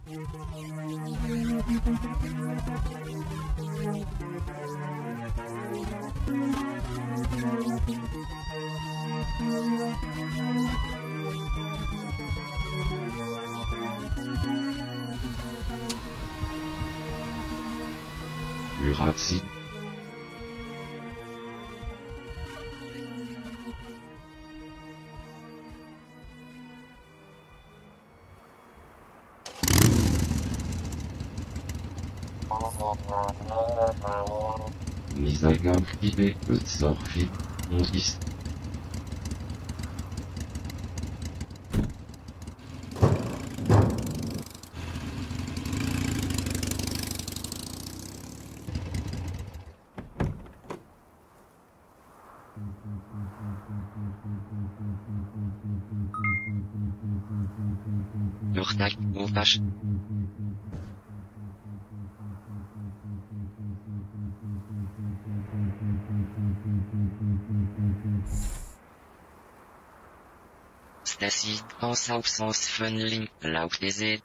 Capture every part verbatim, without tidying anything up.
Urazi. Misagam Pibe, Utzorfi, Mondis. Urtak, montage. Stacy, en absence funneling, laut des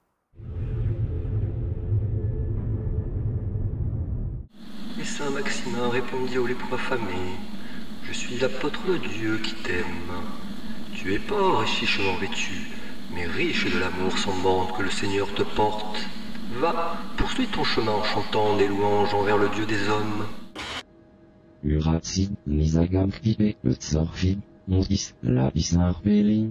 Et saint Maximin répondit au lépreux affamé: je suis l'apôtre de Dieu qui t'aime. Tu es pauvre et chichement vêtu, mais riche de l'amour sans bande que le Seigneur te porte. Va, poursuis ton chemin en chantant des louanges envers le Dieu des hommes. Urazi, Misagam Pibe, Utzorfi, Mondis, Labis Arbeli.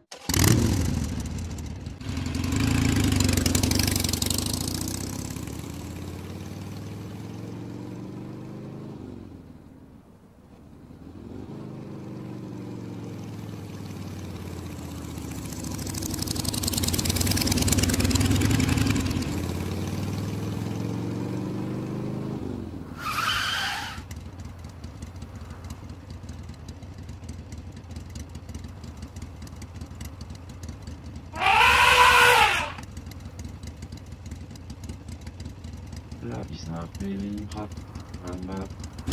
Labis Arbeli, Rap, Ramba.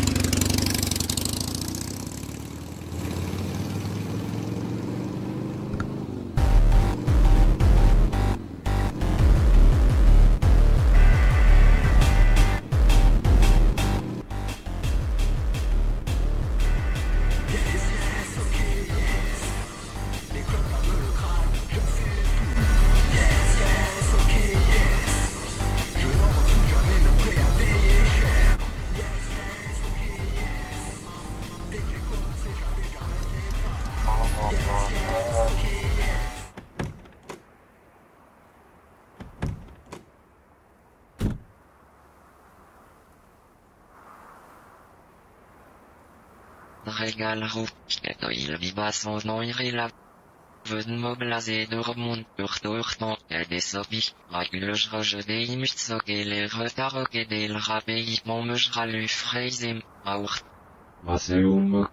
Regal roep, il viba son nom irrela. Veden moblaze de remont, urtourtant, et des sobi, reguleus roje de imutsoge les retaroge del rabei, mon mejralu freizem, aur. Maseum.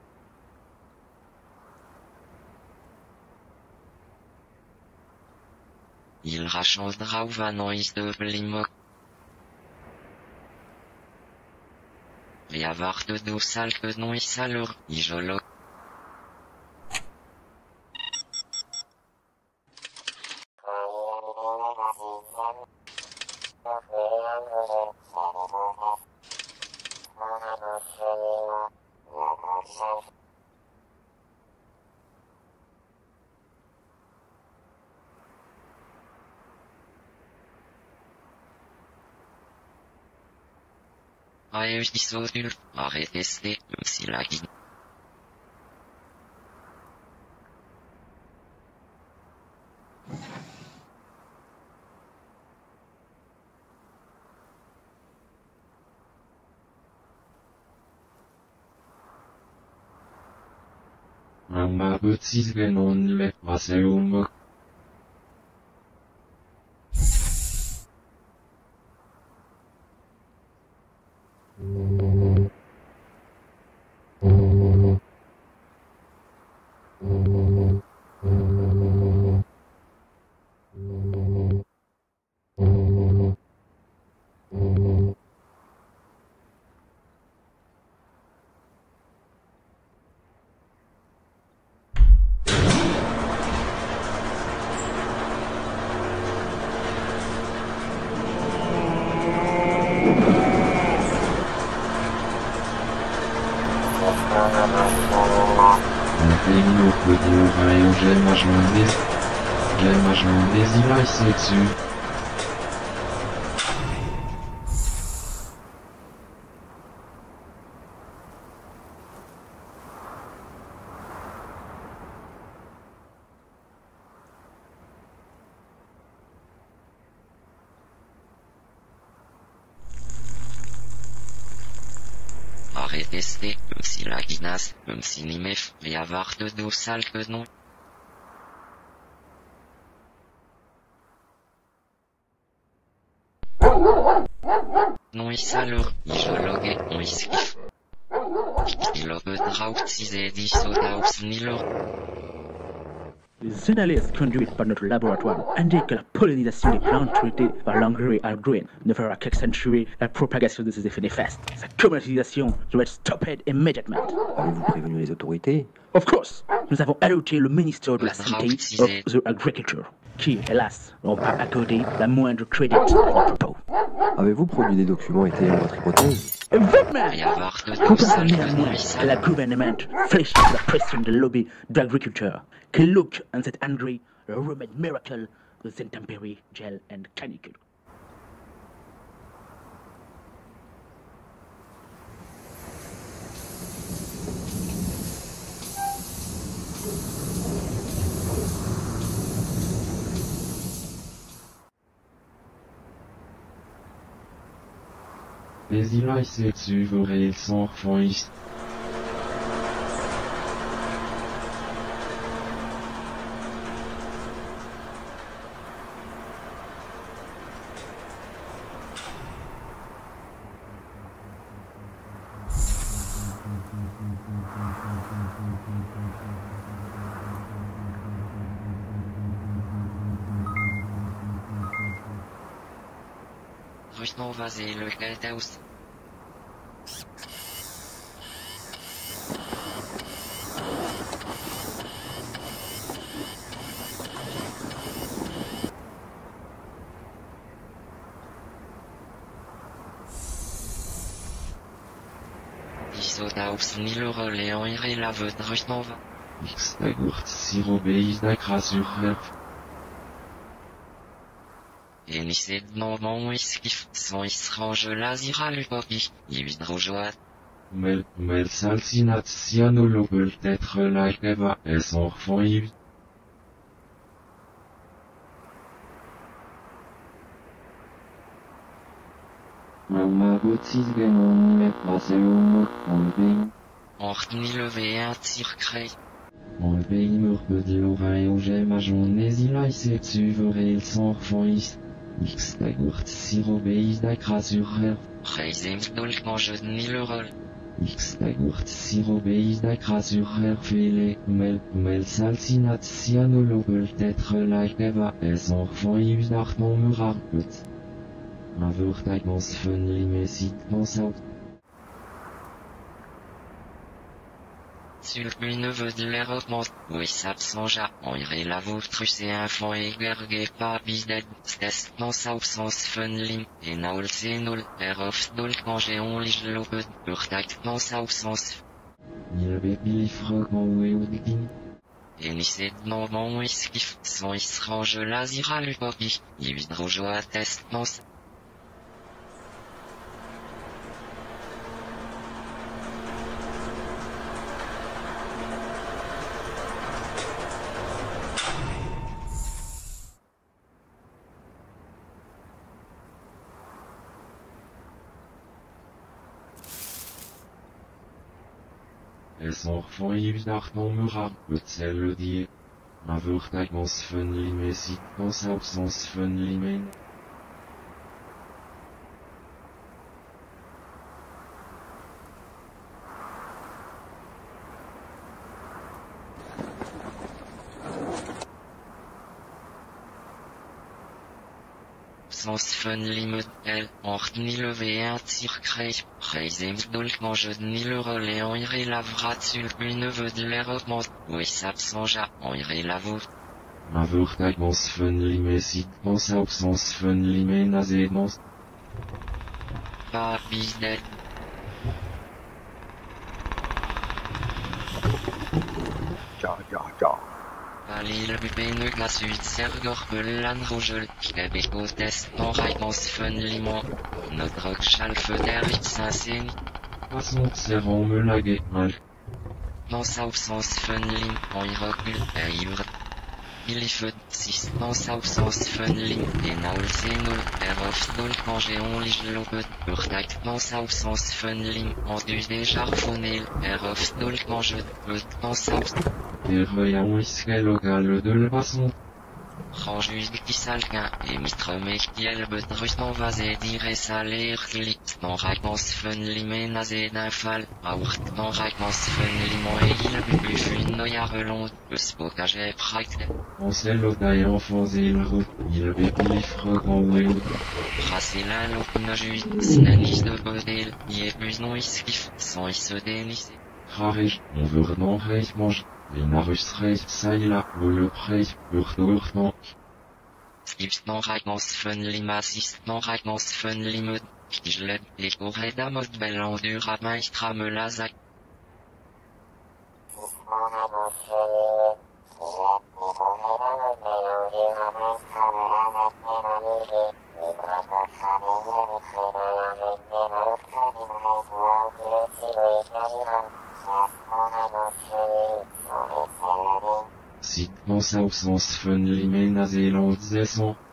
Il rachante rauvanois de blimok. Liavart de salke nois salur, ijolo. Aeus dissodur, arreteste, silagi. Amma Butsis Genon le Maseum. l'oreille, j'aime à joindre. J'aime à joindre, il a essayé dessus. Arrêtez, comme si la guinasse, comme si nimef, y avoir de dos sale que non. Non i salur, i jologe, on i skif. Il a peu draut si c'est dit sodaus nilor. Les analyses conduites par notre laboratoire indiquent que la pollinisation des plantes traitées par l'engrais algorithme ne fera qu'accentuer la propagation de ces effets néfastes. Sa commercialisation doit être stoppée immédiatement. Avez-vous prévenu les autorités? Of course, nous avons alerté le ministère de la Santé of the Agriculture, qui, hélas, n'ont pas accordé la moindre crédit à notre propos. Avez-vous produit des documents étayant votre hypothèse? Vraiment, Y avoir de dos comparé sale que néanmoins non i à la salur. gouvernement fléchée sous la pression de lobby d'agriculteurs, qui look en cet engrais le remède miracle aux intempéries, gel et canicules. Mais il a essayé dessus, verrez, sans refond ici. Rusno vasé le Geldaus. Isodaus nilor Léon iré la veut de Rusnova. X d'agurt, sirobéis d'acra sur herf. Et ni c'est non mon iskif, son isrange lazira le popi, hydrojoat. Mel, mel salsinat cyanolo peut-être la keva, et son refond ici. Mamma boutique gagnant, mais pas c'est l'homme, on paye. On retenu levé un tir cré. On paye mur peu de l'oreille, où j'aime à journée, il a essayé dessus, verrez, son refond ici. X d'agurt, sirobéis d'acra sur herf. Reisem dolk mange de nilorol. X d'agurt, sirobéis d'acra sur herf et les mel, mel salsinat cyanolo peut-être la keva, et son refond ici d'arton murar peut. Un vertagmans fun limécite pense out. Sulk lui neveu de l'Europe, oui s'absengea, on irait la vôtre c'est un fond égergué pas bisded, stes dans sa absence fun lim, et naul c'est nul, erof dolk manger on lige l'oped, urtagt dans sa absence. Il bépilifroc en ouéoudkin. Et ni c'est non mon iskif, son isrange lazira le popi, hydrojoat test dans sa. Et son refond ici d'arton murar peut c'est le dire. Un vertagmans fun limécite pense absence fun limen. Sans fun limed, elle, on retenu levé un tir cré, reisem dolk mange de nilor Léon iré la vrat sulk lui neveu de l'Europe, oui s'absengea, on irait la vôtre. Un vertagmans fun limécite pense absence fun limen azédmans. Pas bisded. Ja, ja, ja. Alil bubene gasut sergorbelan rogel, kebekotest en raikans fun liman. Notre chalfe derit saint-seni. Passons serrant me laguer mal. Dans sa sens fun lim, en irocul, eivre. Il y fait six dans sa sens fun lim, et naul senul, erof dol quand j'ai on lige lopet, urtaik dans sa sens fun lim, en du déjà fonel, erof dol quand je peux dans sa Et voyons ici local de la façon. Ranjus qui salquin, et mitre mechtiel betrus en vasé dire saler glit, dans raikans fun limen azé d'un fal, aourt dans raikans fun limon et il buf une noya relon, le spocage est pract. On sait l'otaille enfants et le route, il bépifre grand whale. Rassé la lopne juste, snanis de bodel, y est plus non iskif, sans y se dénisser. Rarich, on veut vraiment reich mange. Les narus reich ça y là, ou le reich, urte Skips dans raikans fun limasis, dans raikans fun limud, qui je l'aide, les corées d'amod bel endur à maestra me lazac. Si, dans sa au sens fun limen à Zélande zesson,